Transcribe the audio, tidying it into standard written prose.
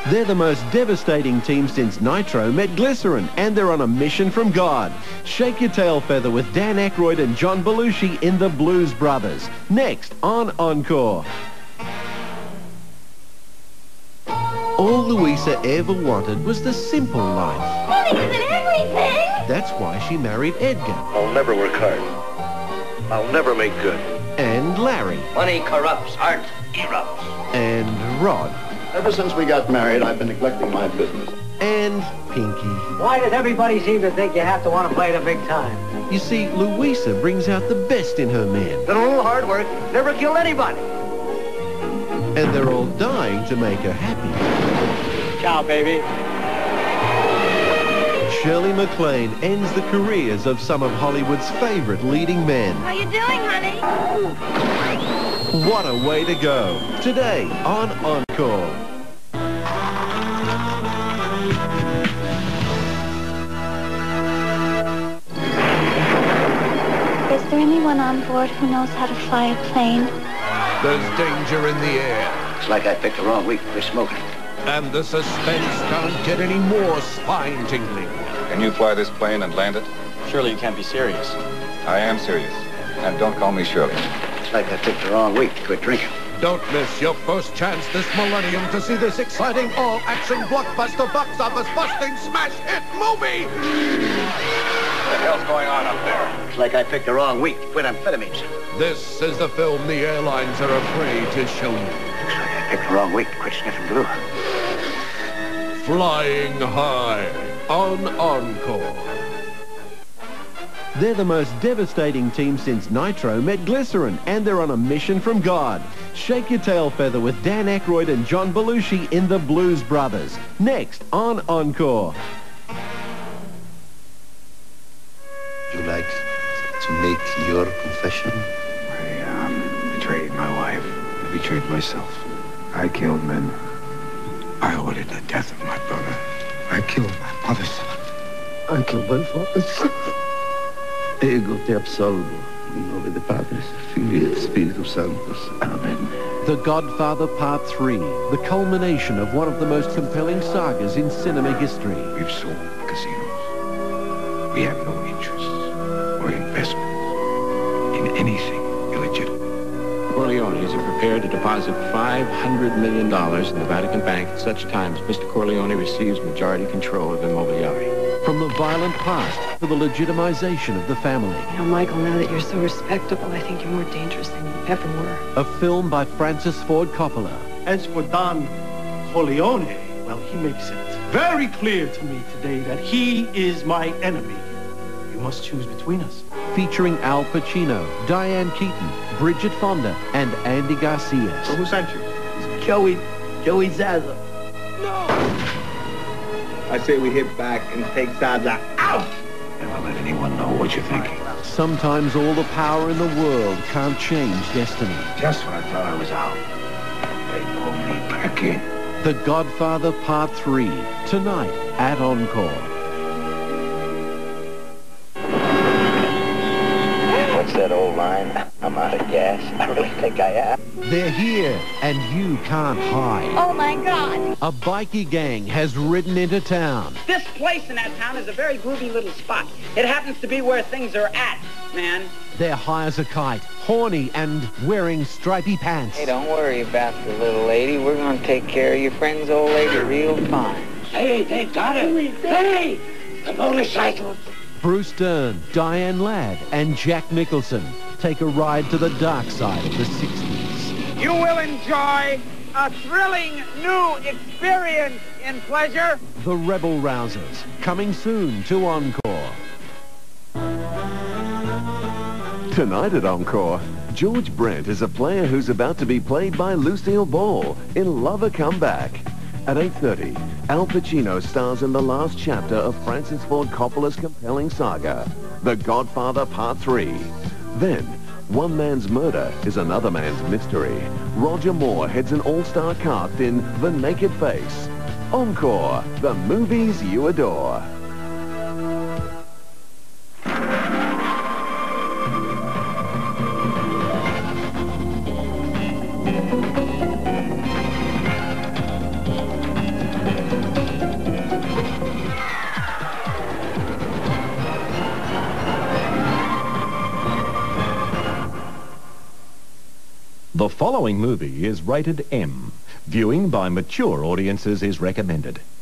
They're the most devastating team since Nitro met Glycerin, and they're on a mission from God. Shake Your Tail Feather with Dan Aykroyd and John Belushi in The Blues Brothers. Next on Encore. All Louisa ever wanted was the simple life. Money isn't everything! That's why she married Edgar. I'll never work hard. I'll never make good. And Larry. Money corrupts, art erupts. And Rod. Ever since we got married, I've been neglecting my business. And Pinky. Why does everybody seem to think you have to want to play the big time? You see, Louisa brings out the best in her men. Done a little hard work, never killed anybody. And they're all dying to make her happy. Ciao, baby. Shirley MacLaine ends the careers of some of Hollywood's favorite leading men. How you doing, honey? What a way to go. Today on Encore. Is there anyone on board who knows how to fly a plane? There's danger in the air. It's like I picked the wrong week for smoking. And the suspense can't get any more spine-tingling. Can you fly this plane and land it? Surely you can't be serious. I am serious. And don't call me Shirley. It's like I picked the wrong week to quit drinking. Don't miss your first chance this millennium to see this exciting all-action blockbuster box office busting smash hit movie! What the hell's going on up there? It's like I picked the wrong week to quit amphetamines. This is the film the airlines are afraid to show you. Looks like I picked the wrong week to quit sniffing glue. Flying High on Encore. They're the most devastating team since Nitro met Glycerin, and they're on a mission from God. Shake Your Tail Feather with Dan Aykroyd and John Belushi in The Blues Brothers. Next on Encore. Would you like to make your confession? I betrayed my wife. I betrayed myself. I killed men. I ordered the death of my brother. I killed my mother's son. I killed my father's son. Ego te absolvo. In nome de Padres, Filii et Spiritus Sanctus. Amen. The Godfather Part 3, the culmination of one of the most compelling sagas in cinema history. We've sold casinos. We have no interest or investment in anything illegitimate. Corleones are prepared to deposit $500 million in the Vatican Bank at such time as Mr. Corleone receives majority control of Immobiliare. From the violent past to the legitimization of the family. You know, Michael, now that you're so respectable, I think you're more dangerous than you ever were. A film by Francis Ford Coppola. As for Don Corleone, well, he makes it very clear to me today that he is my enemy. You must choose between us. Featuring Al Pacino, Diane Keaton, Bridget Fonda, and Andy Garcia. So who sent you? It's Joey Zaza. No! I say we hit back and take Zaza out! Never let anyone know what you're thinking. Sometimes all the power in the world can't change destiny. Just when I thought I was out, they pulled me back in. The Godfather Part 3, tonight at Encore. What's that old line? I'm out of gas. I really think I am. They're here, and you can't hide. Oh, my God. A bikie gang has ridden into town. This place in that town is a very groovy little spot. It happens to be where things are at, man. They're high as a kite, horny, and wearing stripy pants. Hey, don't worry about the little lady. We're going to take care of your friend's old lady real fine. Hey, they got it. Hey, the motorcycle. Bruce Dern, Diane Ladd, and Jack Nicholson take a ride to the dark side of the 60s. You will enjoy a thrilling new experience in pleasure. The Rebel Rousers, coming soon to Encore. Tonight at Encore, George Brent is a player who's about to be played by Lucille Ball in Lover Come Back. At 8:30, Al Pacino stars in the last chapter of Francis Ford Coppola's compelling saga, The Godfather Part 3. Then, one man's murder is another man's mystery. Roger Moore heads an all-star cast in The Naked Face. Encore, the movies you adore. The following movie is rated M. Viewing by mature audiences is recommended.